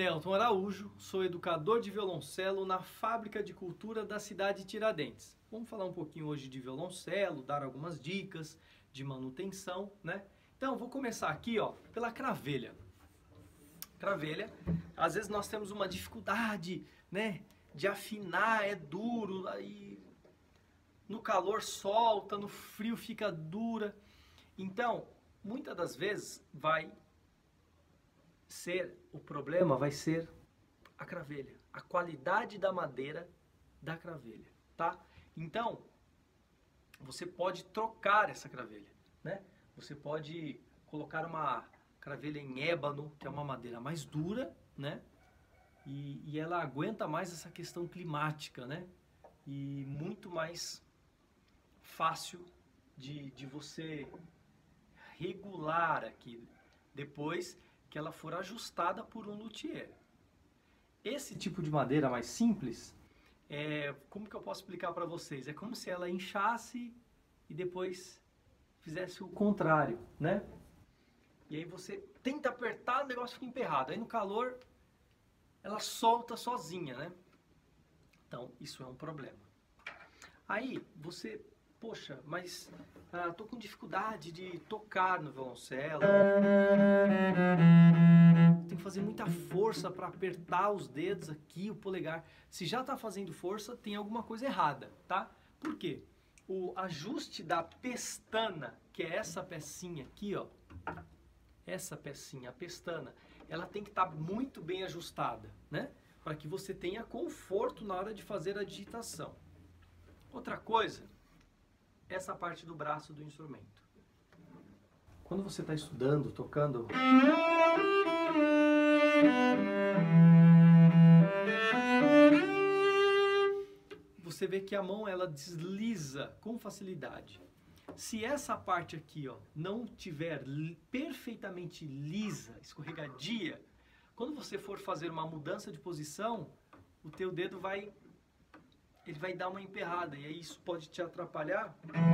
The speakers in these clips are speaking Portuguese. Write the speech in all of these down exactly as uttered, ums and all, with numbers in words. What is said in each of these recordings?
Nelton Araújo, sou educador de violoncelo na Fábrica de Cultura da cidade de Tiradentes. Vamos falar um pouquinho hoje de violoncelo, dar algumas dicas de manutenção, né? Então, vou começar aqui, ó, pela cravelha. Cravelha, às vezes nós temos uma dificuldade, né, de afinar, é duro, aí no calor solta, no frio fica dura. Então, muitas das vezes vai ser, o problema vai ser a cravelha, a qualidade da madeira da cravelha, tá? Então, você pode trocar essa cravelha, né? Você pode colocar uma cravelha em ébano, que é uma madeira mais dura, né? E, e ela aguenta mais essa questão climática, né? E muito mais fácil de, de você regular aqui depois que ela for ajustada por um luthier. Esse tipo de madeira mais simples, é, como que eu posso explicar para vocês? É como se ela inchasse e depois fizesse o contrário, né? E aí você tenta apertar, o negócio fica emperrado. Aí no calor, ela solta sozinha, né? Então, isso é um problema. Aí você, poxa, mas ah, tô com dificuldade de tocar no violoncelo. Tem que fazer muita força para apertar os dedos aqui, o polegar. Se já está fazendo força, tem alguma coisa errada, tá? Por quê? O ajuste da pestana, que é essa pecinha aqui, ó. Essa pecinha, a pestana, ela tem que estar muito bem ajustada, né? Para que você tenha conforto na hora de fazer a digitação. Outra coisa, essa parte do braço do instrumento. Quando você está estudando, tocando, você vê que a mão ela desliza com facilidade. Se essa parte aqui, ó, não tiver perfeitamente lisa, escorregadia, quando você for fazer uma mudança de posição, o teu dedo vai ele vai dar uma emperrada e aí isso pode te atrapalhar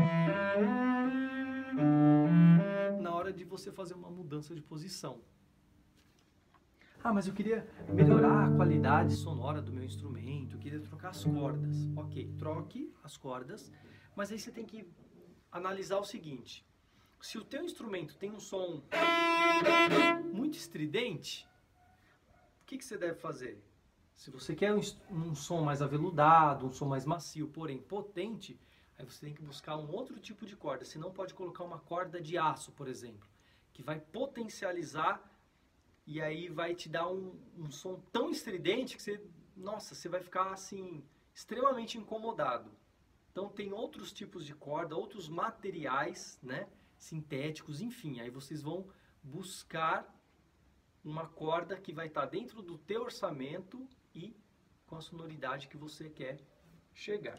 na hora de você fazer uma mudança de posição. Ah, mas eu queria melhorar a qualidade sonora do meu instrumento, eu queria trocar as cordas. Ok, troque as cordas, mas aí você tem que analisar o seguinte: se o teu instrumento tem um som muito estridente, o que, que você deve fazer? Se você quer um, um som mais aveludado, um som mais macio, porém potente, aí você tem que buscar um outro tipo de corda. Você não pode colocar uma corda de aço, por exemplo, que vai potencializar e aí vai te dar um, um som tão estridente que você, nossa, você vai ficar assim extremamente incomodado. Então tem outros tipos de corda, outros materiais, né, sintéticos, enfim. Aí vocês vão buscar uma corda que vai estar dentro do teu orçamento e com a sonoridade que você quer chegar.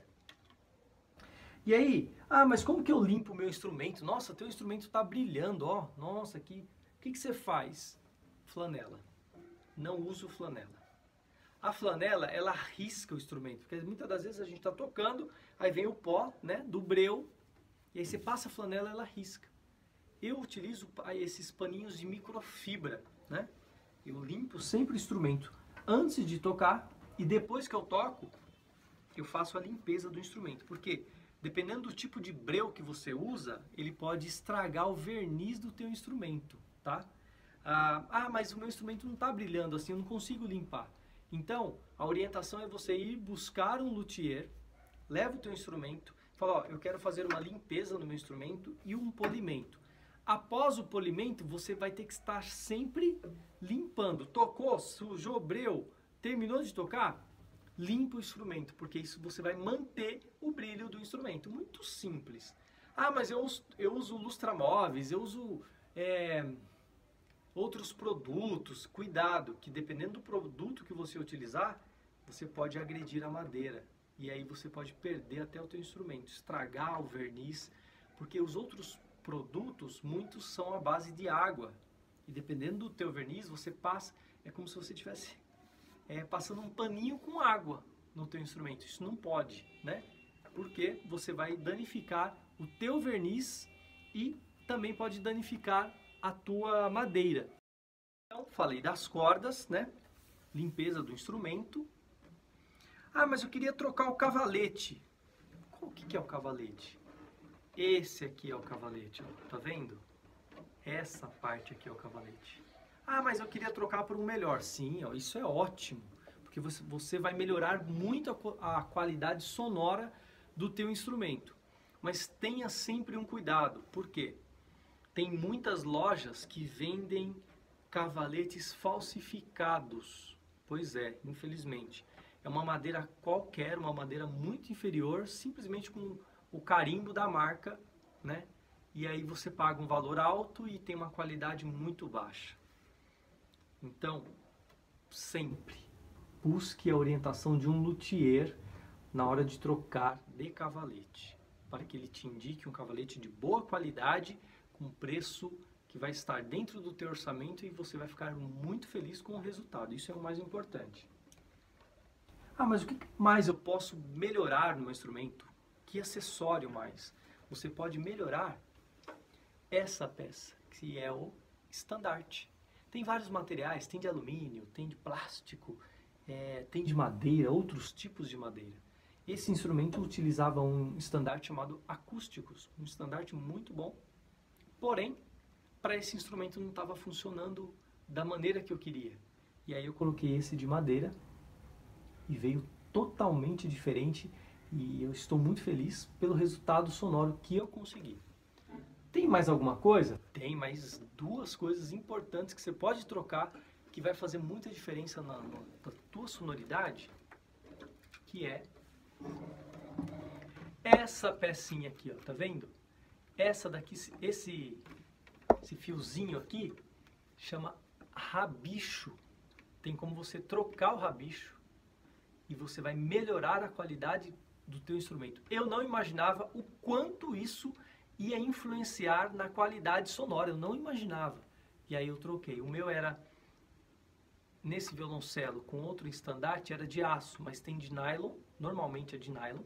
E aí, ah, mas como que eu limpo o meu instrumento? Nossa, teu instrumento está brilhando, ó. Nossa, que, o que, que você faz? Flanela. Não uso flanela. A flanela, ela risca o instrumento, porque muitas das vezes a gente está tocando, aí vem o pó, né, do breu, e aí você passa a flanela, ela risca. Eu utilizo esses paninhos de microfibra, né? Eu limpo sempre o instrumento antes de tocar e depois que eu toco, eu faço a limpeza do instrumento, porque dependendo do tipo de breu que você usa, ele pode estragar o verniz do teu instrumento, tá? Ah, ah mas o meu instrumento não está brilhando assim, eu não consigo limpar. Então, a orientação é você ir buscar um luthier, leva o teu instrumento, fala, ó, eu quero fazer uma limpeza no meu instrumento e um polimento. Após o polimento, você vai ter que estar sempre limpando. Tocou, sujou, breu, terminou de tocar? Limpa o instrumento, porque isso você vai manter o brilho do instrumento. Muito simples. Ah, mas eu uso, eu uso lustramóveis, eu uso é, outros produtos. Cuidado, que dependendo do produto que você utilizar, você pode agredir a madeira. E aí você pode perder até o teu instrumento, estragar o verniz, porque os outros produtos, muitos são à base de água. E dependendo do teu verniz, você passa, é como se você estivesse é, passando um paninho com água no teu instrumento. Isso não pode, né? Porque você vai danificar o teu verniz e também pode danificar a tua madeira. Então, falei das cordas, né? limpeza do instrumento. Ah, mas eu queria trocar o cavalete. Qual que, que é o cavalete? Esse aqui é o cavalete, ó. Tá vendo? Essa parte aqui é o cavalete. Ah, mas eu queria trocar por um melhor. Sim, ó, isso é ótimo, porque você, você vai melhorar muito a, a qualidade sonora do teu instrumento. Mas tenha sempre um cuidado, por quê? Tem muitas lojas que vendem cavaletes falsificados. Pois é, infelizmente. É uma madeira qualquer, uma madeira muito inferior, simplesmente com o carimbo da marca, né? E aí você paga um valor alto e tem uma qualidade muito baixa. Então, sempre busque a orientação de um luthier na hora de trocar de cavalete, para que ele te indique um cavalete de boa qualidade, com preço que vai estar dentro do teu orçamento e você vai ficar muito feliz com o resultado. Isso é o mais importante. Ah, mas o que mais eu posso melhorar no meu instrumento? Que acessório mais? Você pode melhorar essa peça, que é o estandarte. Tem vários materiais, tem de alumínio, tem de plástico, é, tem de madeira, outros tipos de madeira. Esse instrumento utilizava um estandarte chamado acústicos, um estandarte muito bom, porém, para esse instrumento não estava funcionando da maneira que eu queria. E aí eu coloquei esse de madeira e veio totalmente diferente e eu estou muito feliz pelo resultado sonoro que eu consegui. Tem mais alguma coisa? Tem mais duas coisas importantes que você pode trocar que vai fazer muita diferença na, na, na tua sonoridade, que é essa pecinha aqui, ó, tá vendo? Essa daqui, esse, esse fiozinho aqui, chama rabicho. Tem como você trocar o rabicho e você vai melhorar a qualidade do teu instrumento. Eu não imaginava o quanto isso ia influenciar na qualidade sonora, eu não imaginava. E aí eu troquei. O meu era, nesse violoncelo com outro estandarte, era de aço, mas tem de nylon, normalmente é de nylon.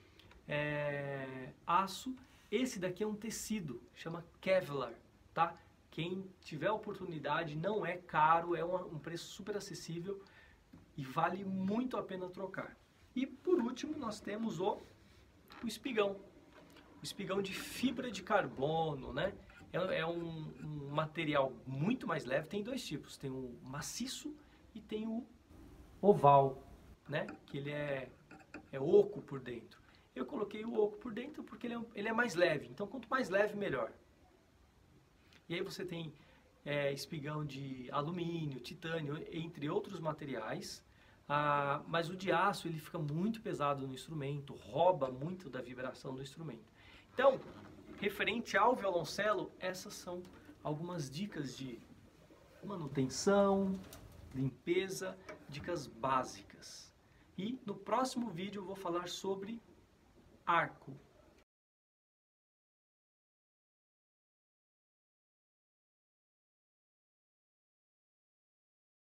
É, aço. Esse daqui é um tecido, chama Kevlar, tá? Quem tiver oportunidade, não é caro, é um, um preço super acessível e vale muito a pena trocar. E por último, nós temos o, o espigão. O espigão de fibra de carbono, né? É, é um, um material muito mais leve, tem dois tipos, tem o maciço e tem o oval, né? Que ele é, é oco por dentro. Eu coloquei o oco por dentro porque ele é, ele é mais leve, então quanto mais leve, melhor. E aí você tem é, espigão de alumínio, titânio, entre outros materiais, ah, mas o de aço ele fica muito pesado no instrumento, rouba muito da vibração do instrumento. Então, referente ao violoncelo, essas são algumas dicas de manutenção, limpeza, dicas básicas. E no próximo vídeo eu vou falar sobre arco.